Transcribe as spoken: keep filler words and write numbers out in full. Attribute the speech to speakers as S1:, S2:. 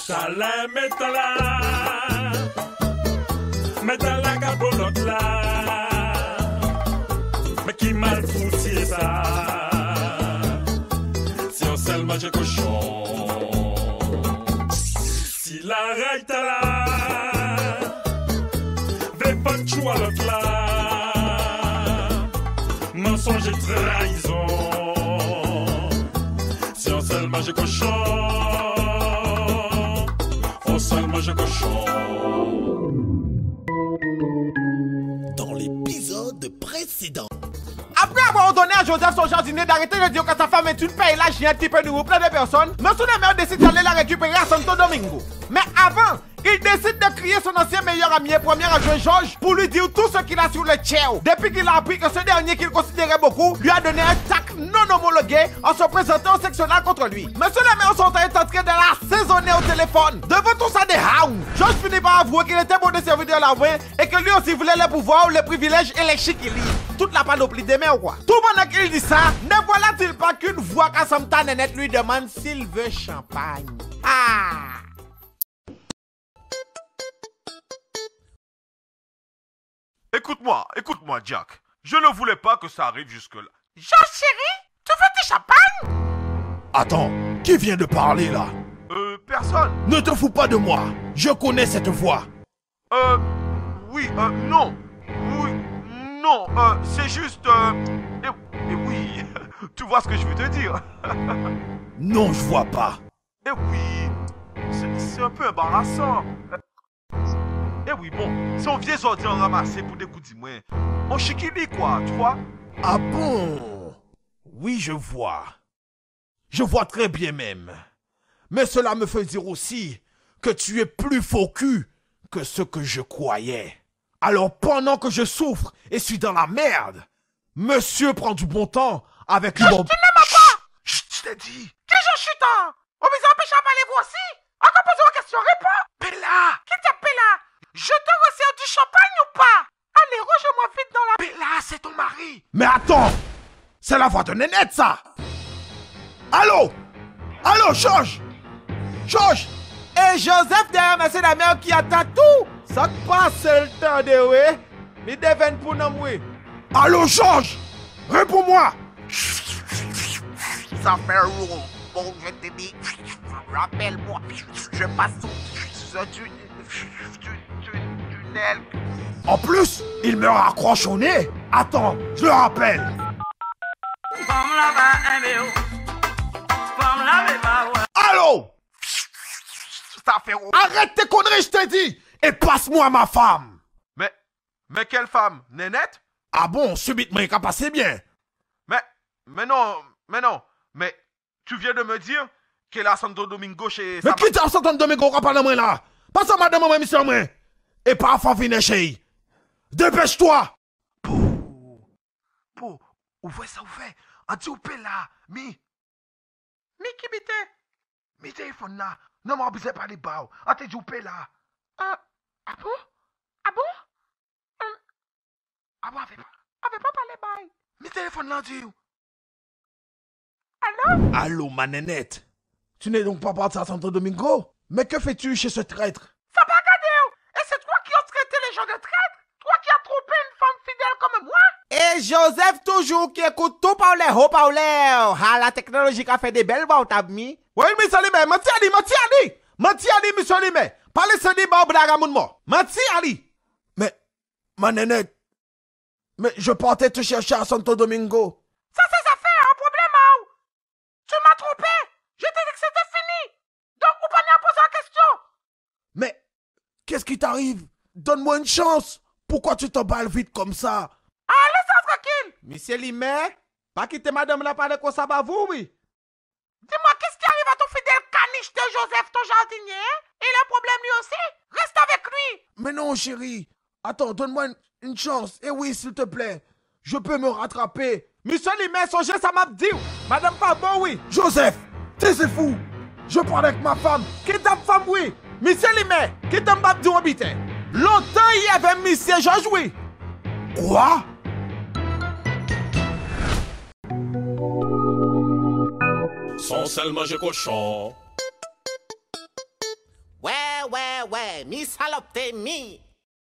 S1: Salem est là, mais dans la cabolote là, mais qui mal foutu ça? Si on seul mange cochon, si la raille est là, veut pas de chou à l'autre là, mensonge et trahison. Si on seul mange cochon, on seul mange cochon.
S2: Dans l'épisode précédent.
S3: Après avoir donné à Joseph son jardinier d'arrêter de dire que sa femme est une paye la chienne qui peut nous plein de personnes, M. le maire décide d'aller la récupérer à Santo Domingo. Mais avant, il décide de crier son ancien meilleur ami et premier adjoint Georges pour lui dire tout ce qu'il a sur le tchèo. Depuis qu'il a appris que ce dernier qu'il considérait beaucoup lui a donné un tac non homologué en se présentant au sectionnal contre lui. Monsieur le maire son est en train de l'assaisonner au téléphone. Devant tout ça des hounds, Georges finit par avouer qu'il était bon de servir de la main et que lui aussi voulait le pouvoir, les privilèges et les chiquilis. Toute la panoplie des mains ou quoi. Tout pendant qu'il dit ça, ne voilà-t-il pas qu'une voix qu'Assamta Nénette lui demande s'il veut champagne. Ah!
S4: Écoute-moi, écoute-moi, Jack. Je ne voulais pas que ça arrive jusque-là.
S3: Georges chéri, tu veux du champagne?
S2: Attends, qui vient de parler là?
S4: Euh, personne.
S2: Ne te fous pas de moi. Je connais cette voix.
S4: Euh, oui, euh, non. Oui, non, euh, c'est juste... Euh, et, et oui, tu vois ce que je veux te dire.
S2: Non, je vois pas.
S4: Et oui, c'est c'est un peu embarrassant. Eh oui, bon, si on vient sortir en ramasser pour des coups d'imouen, on chiquili quoi, tu vois?
S2: Ah bon? Oui, je vois. Je vois très bien même. Mais cela me fait dire aussi que tu es plus faux cul que ce que je croyais. Alors pendant que je souffre et suis dans la merde, monsieur prend du bon temps avec une bombe.
S3: Tu ne m'aimes pas!
S4: Chut, je t'ai dit.
S3: Qui je suis tant? On vous empêche à parler vous aussi? Encore poser une question, réponds!
S4: Bella!
S3: Qui t'appelle là? Je te resserre du champagne ou pas? Allez, range-moi vite dans la...
S4: Bella, c'est ton mari!
S2: Mais attends! C'est la voix de Nénette, ça! Allô? Allô, Georges? Georges?
S3: Et Joseph derrière monsieur la mère qui attend tout! Ça te passe le temps de oui? Mais devine pour nous, oui.
S2: Allô, Georges? Réponds-moi!
S3: Ça fait roule. Bon, je te dis, rappelle-moi, je passe sous du tunnel.
S2: En plus, il me raccroche au nez. Attends, je le rappelle. Allô?
S4: Ça fait roule.
S2: Arrête tes conneries, je t'ai dit. Et passe-moi ma femme.
S4: Mais, mais quelle femme? Nénette?
S2: Ah bon, subitement, il a passé bien.
S4: Mais, mais non, mais non, mais tu viens de me dire qu'elle est à Santo Domingo chez...
S2: Mais
S4: sa
S2: qui t'a Santo Domingo, on parle de moi là? Passe à madame, moi, monsieur, moi. Et pas à faire venir chez. Dépêche-toi.
S4: Pou, pou, ouvrez ça, ouvrez. En dit ou là, mi.
S3: Mi qui bite?
S4: Mi téléphone là. Non, mais on besoin pas les bas. En dit ou là.
S3: Ah, ah bon? Ah bon? Hum,
S4: Ah bon, on fait pas.
S3: on veut pas parler bail.
S4: Mi téléphone là, dit.
S3: Allô?
S2: Allô, ma nénette. Tu n'es donc pas parti à Santo Domingo? Mais que fais-tu chez ce traître?
S3: Ça va regarder. Et c'est toi qui as traité les gens de traître? Toi qui as trompé une femme fidèle comme moi? Et Joseph toujours qui écoute tout parler, haut parler. Ah, la technologie qui a fait des belles voix, t'as mis. Oui, monsieur Limé, menti Ali, menti Ali. Menti Ali, monsieur Limé. Parlez ce débat au Blagamounmo. Menti Ali.
S2: Mais, ma nénette, mais je partais te chercher à Santo Domingo.
S3: Ça, c'est ça fait un problème, hein? Tu m'as trompé. Je t'ai dit que c'était fini. Donc, vous prenez à poser la question.
S2: Mais, qu'est-ce qui t'arrive? Donne-moi une chance. Pourquoi tu t'emballes vite comme ça?
S3: Ah, laisse-moi tranquille. Monsieur Limé, pas quitter madame là parler comme ça, bah vous, oui. Dis-moi, qu'est-ce qui arrive à ton fidèle caniche de Joseph, ton jardinier? Hein? Il a un problème lui aussi? Reste avec lui.
S2: Mais non, chérie. Attends, donne-moi une, une chance. Eh oui, s'il te plaît. Je peux me rattraper.
S3: Monsieur Limé, songez, ça m'a dit. Madame pas bon, oui.
S2: Joseph, t'es c'est fou. Je parle avec ma femme.
S3: Qui ta femme, oui? Monsieur Limé, qui t'a m'a dit au habite? Longtemps, il y avait monsieur Georges, oui.
S2: Quoi?
S1: Son sel mange cochon.
S3: mi, salope, mi.